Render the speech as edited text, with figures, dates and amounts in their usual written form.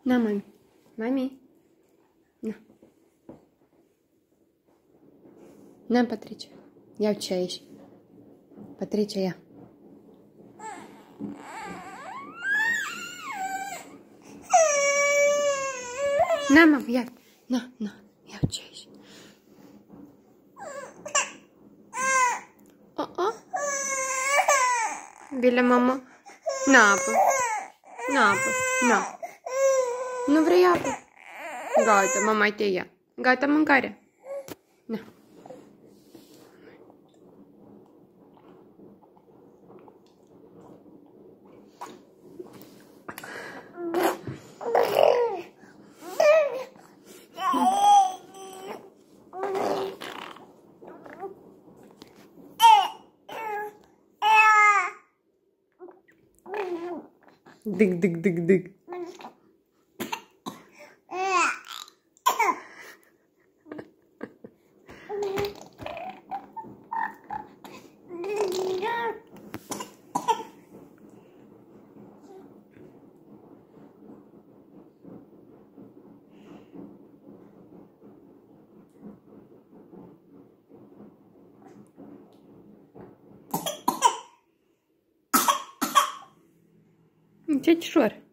Na, mami. Mami. Na. Na, Patricia. Ia ce aici. Patricia, ia. Na, mami, ia. Na, na. Ia ce aici. Oh. Bine, mama. N-apă. N-apă. Na. Nu vrei apă? Gata, mama te ia. Gata mâncarea. Na. Dig. Ce-ți șoară?